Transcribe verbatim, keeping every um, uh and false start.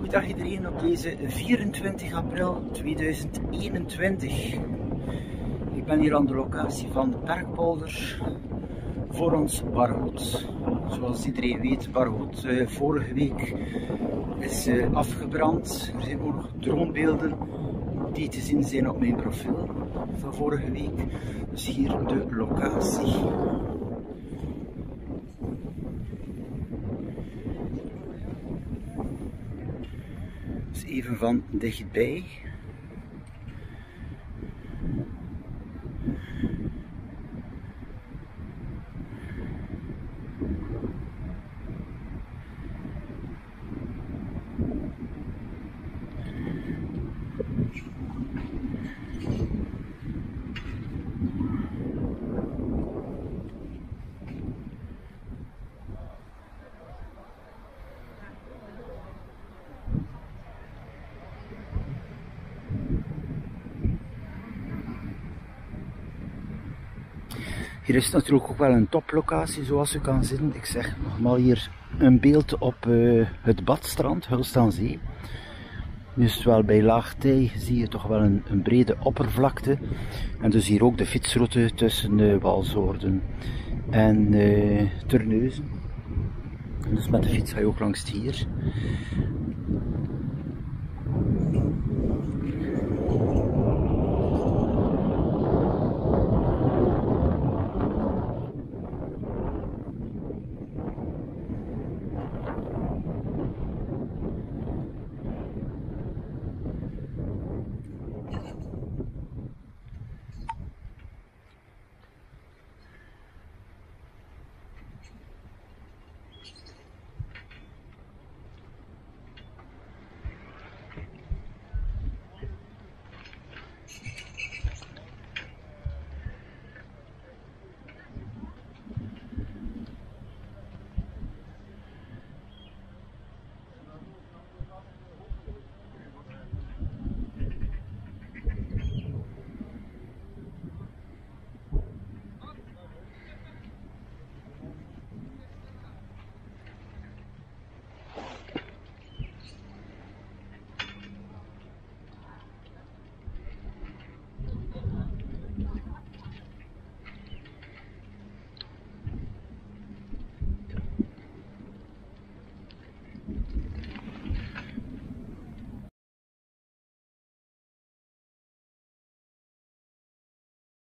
Dag iedereen op deze vierentwintig april tweeduizend eenentwintig. Ik ben hier aan de locatie van Bergpolder voor ons Bargoed. Zoals iedereen weet, Bargoed uh, vorige week is uh, afgebrand. Er zijn ook nog droombeelden die te zien zijn op mijn profiel van vorige week. Dus hier de locatie. Dus even van dichtbij. Hier is natuurlijk ook wel een toplocatie, zoals u kan zien. Ik zeg nogmaals hier een beeld op uh, het badstrand, Hulst aan Zee. Dus wel bij laag tij zie je toch wel een, een brede oppervlakte. En dus hier ook de fietsroute tussen uh, Walshoorden en uh, Terneuzen. Dus met de fiets ga je ook langs het hier.